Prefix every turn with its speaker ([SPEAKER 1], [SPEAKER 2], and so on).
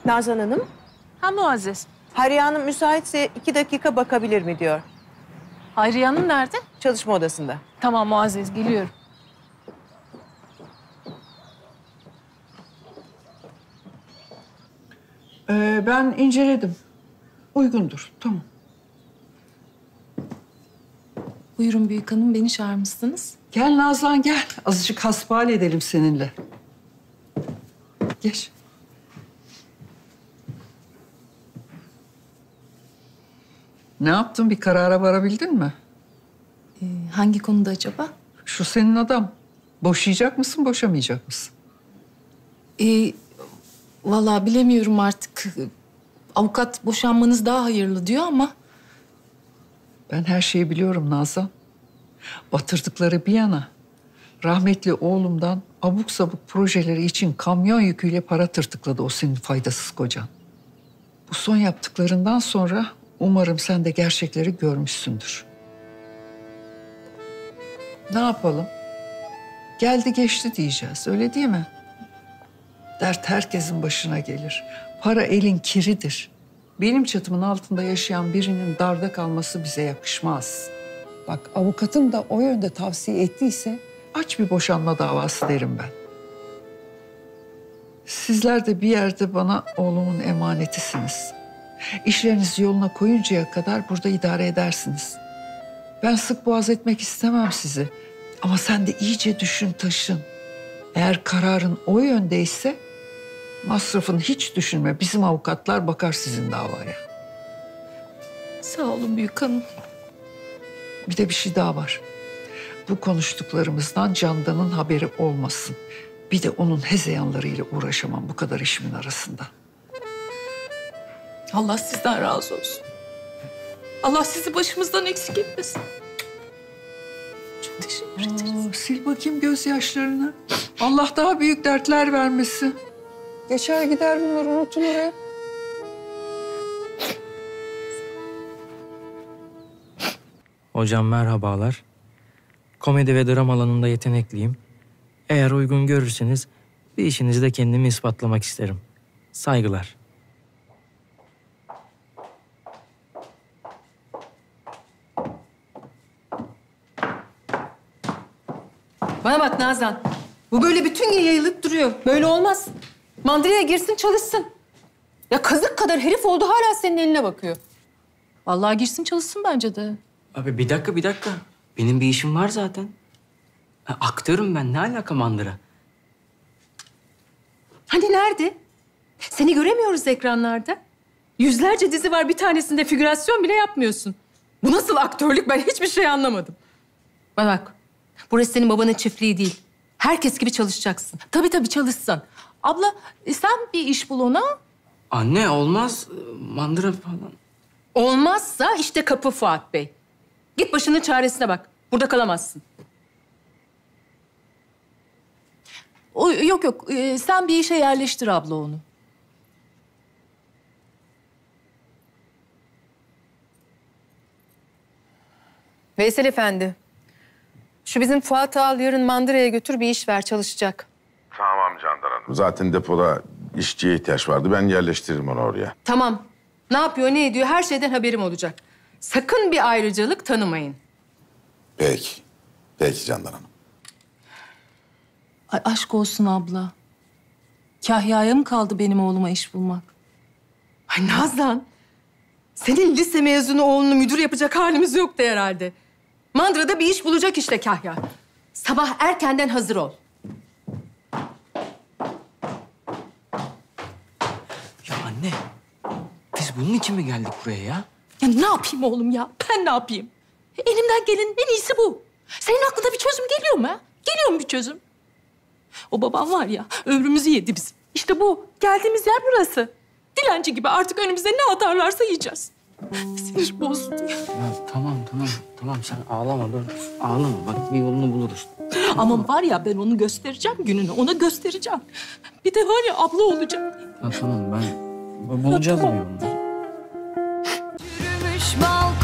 [SPEAKER 1] Nazan Hanım,
[SPEAKER 2] Ha Muazzez.
[SPEAKER 1] Hayriye Hanım müsaitse 2 dakika bakabilir mi diyor.
[SPEAKER 2] Hayriye Hanım nerede?
[SPEAKER 1] Çalışma odasında.
[SPEAKER 2] Tamam Muazzez, geliyorum.
[SPEAKER 3] Ben inceledim. Uygundur, tamam.
[SPEAKER 2] Buyurun büyük hanım, beni çağırmışsınız.
[SPEAKER 3] Gel Nazan gel. Azıcık hasbihal edelim seninle. Geç. Ne yaptın? Bir karara varabildin mi?
[SPEAKER 2] Hangi konuda acaba?
[SPEAKER 3] Şu senin adam. Boşayacak mısın, boşamayacak mısın?
[SPEAKER 2] Vallahi bilemiyorum artık. Avukat boşanmanız daha hayırlı diyor ama...
[SPEAKER 3] Ben her şeyi biliyorum Nazan. Batırdıkları bir yana, rahmetli oğlumdan abuk sabuk projeleri için kamyon yüküyle para tırtıkladı o senin faydasız kocan. Bu son yaptıklarından sonra umarım sen de gerçekleri görmüşsündür. Ne yapalım? Geldi geçti diyeceğiz, öyle değil mi? Dert herkesin başına gelir. Para elin kiridir. Benim çatımın altında yaşayan birinin darda kalması bize yakışmaz. Bak avukatım da o yönde tavsiye ettiyse aç bir boşanma davası derim ben. Sizler de bir yerde bana oğlumun emanetisiniz. İşlerinizi yoluna koyuncaya kadar burada idare edersiniz. Ben sık boğaz etmek istemem sizi. Ama sen de iyice düşün taşın. Eğer kararın o yöndeyse masrafını hiç düşünme. Bizim avukatlar bakar sizin davaya.
[SPEAKER 2] Sağ olun büyük hanım.
[SPEAKER 3] Bir de bir şey daha var. Bu konuştuklarımızdan Candan'ın haberi olmasın. Bir de onun hezeyanlarıyla uğraşamam bu kadar işimin arasında.
[SPEAKER 2] Allah sizden razı olsun. Allah sizi başımızdan eksik etmesin. Çok teşekkür ederim.
[SPEAKER 3] Sil bakayım gözyaşlarını. Allah daha büyük dertler vermesin. Geçer gider bunlar, unutulur hep.
[SPEAKER 4] Hocam merhabalar. Komedi ve dram alanında yetenekliyim. Eğer uygun görürseniz bir işinizde kendimi ispatlamak isterim. Saygılar.
[SPEAKER 5] Bana bak Nazan. Bu böyle bütün gün yayılıp duruyor. Böyle olmaz. Mandıraya girsin çalışsın. Ya kazık kadar herif oldu hala senin eline bakıyor.
[SPEAKER 2] Vallahi girsin çalışsın bence de.
[SPEAKER 4] Abi bir dakika. Benim bir işim var zaten. Aktörüm ben. Ne alaka mandıra?
[SPEAKER 5] Hani nerede? Seni göremiyoruz ekranlarda. Yüzlerce dizi var, bir tanesinde figürasyon bile yapmıyorsun. Bu nasıl aktörlük, ben hiçbir şey anlamadım. Bana bak, burası senin babanın çiftliği değil. Herkes gibi çalışacaksın.
[SPEAKER 2] Tabii çalışsan. Abla sen bir iş bul ona.
[SPEAKER 4] Anne olmaz. Mandıra falan.
[SPEAKER 5] Olmazsa işte kapı Fuat Bey. Git başının çaresine bak. Burada kalamazsın.
[SPEAKER 2] Yok. Sen bir işe yerleştir abla onu.
[SPEAKER 5] Veysel Efendi, şu bizim Fuat'ı al yarın mandıraya götür, bir iş ver, çalışacak.
[SPEAKER 6] Tamam Candan Hanım. Zaten depoda işçiye ihtiyaç vardı. Ben yerleştiririm onu oraya.
[SPEAKER 5] Tamam. Ne yapıyor, ne ediyor her şeyden haberim olacak. Sakın bir ayrıcalık tanımayın.
[SPEAKER 6] Peki. Peki Candan Hanım.
[SPEAKER 2] Ay aşk olsun abla. Kahya'ya mı kaldı benim oğluma iş bulmak?
[SPEAKER 5] Ay Nazan, senin lise mezunu oğlunu müdür yapacak halimiz yoktu herhalde. Mandıra'da bir iş bulacak işte Kahya. Sabah erkenden hazır ol.
[SPEAKER 4] Ya anne. Biz bunun için mi geldik buraya ya?
[SPEAKER 2] Ya ne yapayım oğlum ya? Ben ne yapayım? Elimden gelenin en iyisi bu. Senin aklına bir çözüm geliyor mu ha? Geliyor mu bir çözüm? O babam var ya, ömrümüzü yedi bizim. İşte bu. Geldiğimiz yer burası. Dilenci gibi artık önümüze ne atarlarsa yiyeceğiz. Sinir bozdu ya.
[SPEAKER 4] Ya tamam sen ağlama dur. Ağlama bak bir yolunu buluruz.
[SPEAKER 2] Ama var ya ben onu göstereceğim gününü. Ona göstereceğim. Bir de var ya abla olacak.
[SPEAKER 4] Ya tamam ben bulacağız bir yolunu.
[SPEAKER 7] Yürümüş bal